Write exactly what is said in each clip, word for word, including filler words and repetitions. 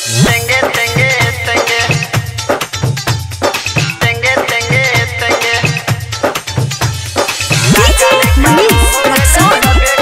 तेंगे तेंगे तेंगे तेंगे तेंगे तेंगे डीजे मनीष रक्सौल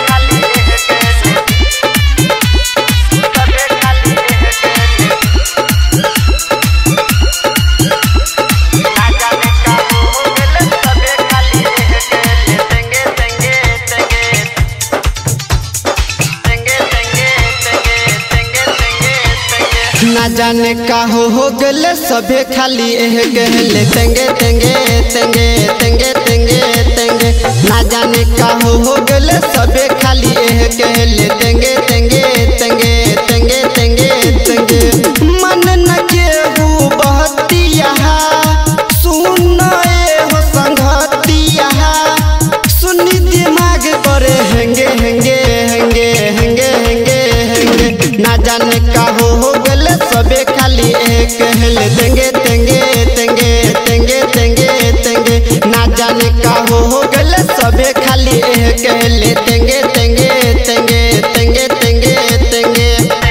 ना जाने का हो हो गले सभे खाली एह गहले तेंगे तेंगे तेंगे तेंगे तेंगे तेंगे ना जाने का हो हो गले सभे खाली एह गहले तेंगे तेंगे तेंगे तेंगे तेंगे तेंगे मन न केहू बहतिया सुन ए हो संगतिया सुनी दिमाग करे हेंगे हेंगे हेंगे हेंगे हेंगे हेंगे ना जाने का हो हो गले सबे खाली एक कहले तेंगे तेंगे तेंगे तेंगे तेंगे तेंगे ना जाने का हो हो गले सबे खाली एक कहले तेंगे तेंगे तेंगे तेंगे तेंगे तेंगे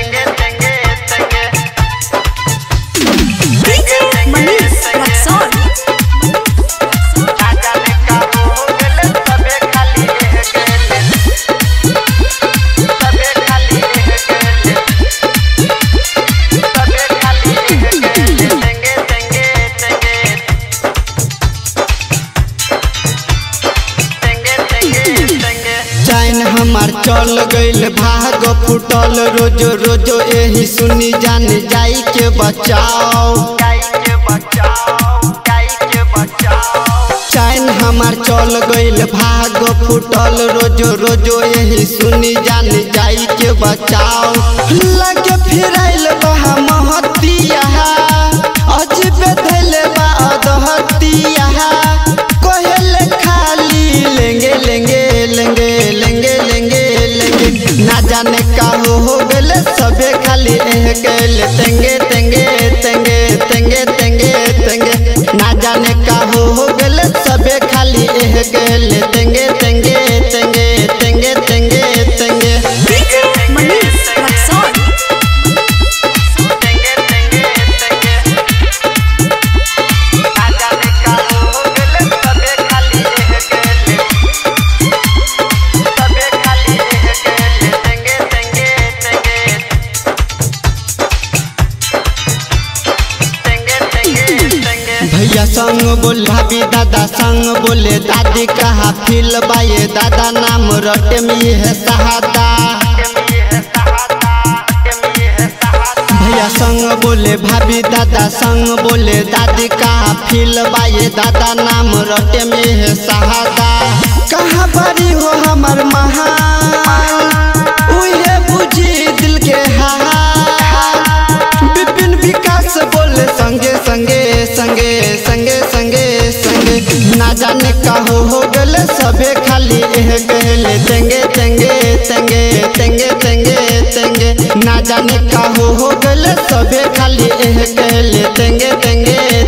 डीजे मनीष रक्सौल चैन हमार चल गइल भाग फुटल रोज रोज यही सुनी जान जाई के बचाओ चैन हमार चल गइल भाग फुटल रोज रोज यही सुनी जान जाई के बचाओ लगे फिराइल बहा महतिया अजीब धैले बा अदहतिया कोहेले खाली लेंगे लेंगे लेंगे लेंगे लेंगे लेंगे ना जाने का हो हो गले सबे खाली एह गले तेंगे तेंगे तेंगे तेंगे तेंगे तेंगे ना जाने का हो हो गले सबे खाली एह गले तेंगे तेंगे तेंगे तेंगे तेंगे तेंगे डीजे मनीष रक्सौल भैया संग बोले भाभी दादा संग बोले दादी कहा फिल बाये दादा नाम रटे में है सहादा भैया संग बोले भाभी दादा संग बोले दादी कहा फिल बाये दादा नाम रटे में है सहादा कहाँ बड़ी हो हमार महान उहे बुझी दिल के हाल विपिन विकास बोले संगे संगे संगे संगे संगे संगे ना जाने का हो हो गले सबे खाली एह गहले तेंगे तेंगे तेंगे तेंगे तेंगे तेंगे ना जाने का हो हो गले सबे खाली एह गहले तेंगे तेंगे